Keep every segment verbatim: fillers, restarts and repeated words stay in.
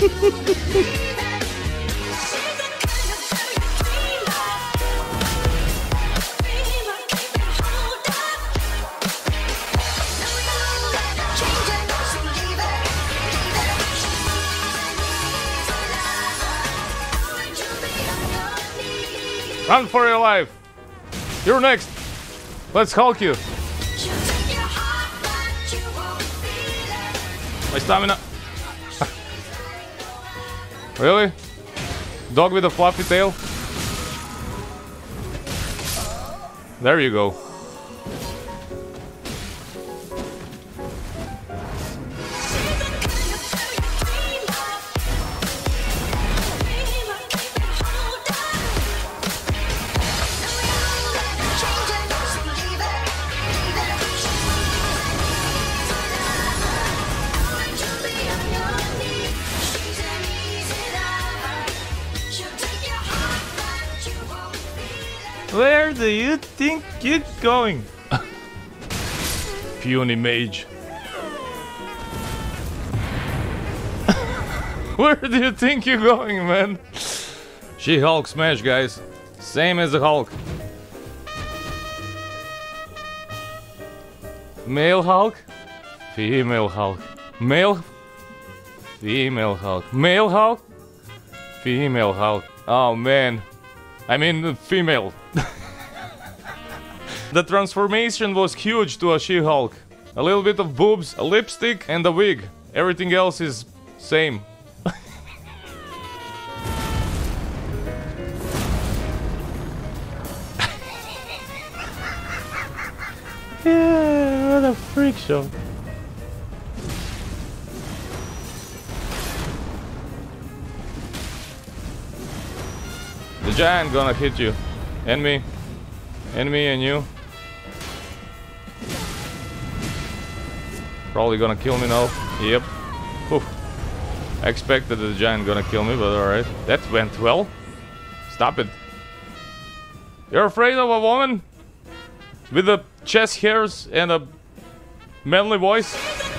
Run for your life! You're next! Let's Hulk you! My stamina! Really? Dog with a fluffy tail? There you go. Where do you think you're going? Puny mage. Where do you think you're going, man? She-Hulk smash, guys. Same as the Hulk. Male Hulk? Female Hulk. Male? Female Hulk. Male Hulk? Female Hulk. Oh, man. I mean, female. The transformation was huge to a She-Hulk. A little bit of boobs, a lipstick, and a wig. Everything else is same. Yeah, what a freak show. The giant gonna hit you. And me. And me and you. Probably gonna kill me now. Yep. Oof. I expected the giant gonna kill me, but alright. That went well. Stop it. You're afraid of a woman? With the chest hairs and a manly voice?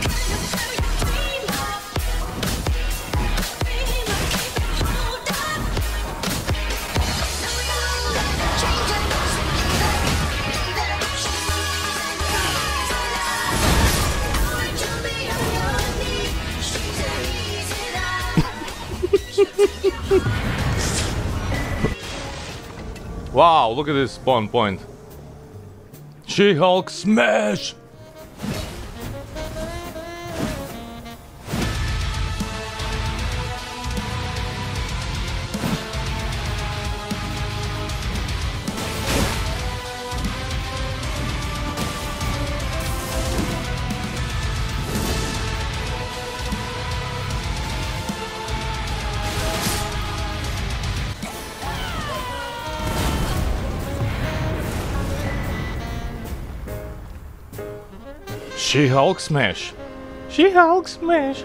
Wow, look at this spawn point. She-Hulk smash! She-Hulk smash. She-Hulk smash.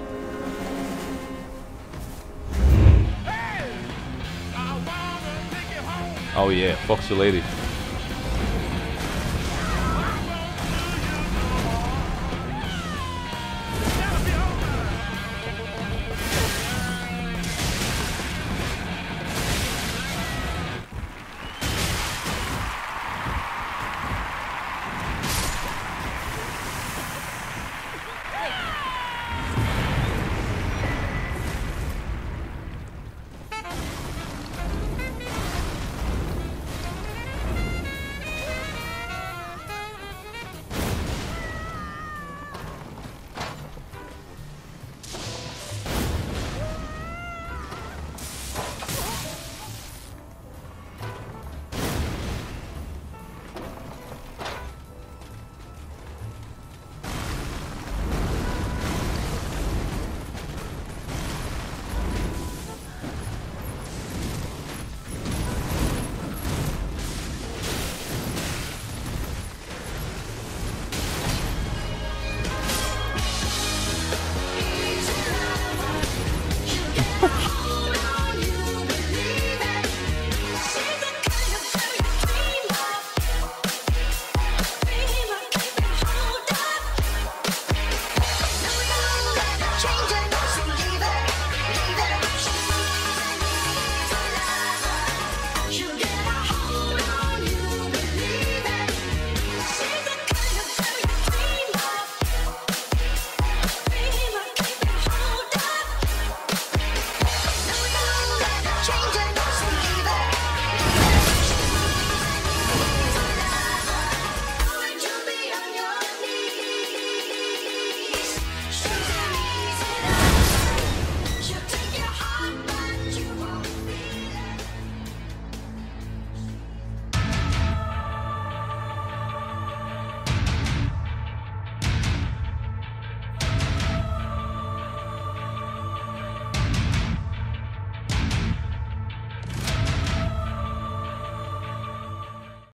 Oh yeah, Foxy Lady.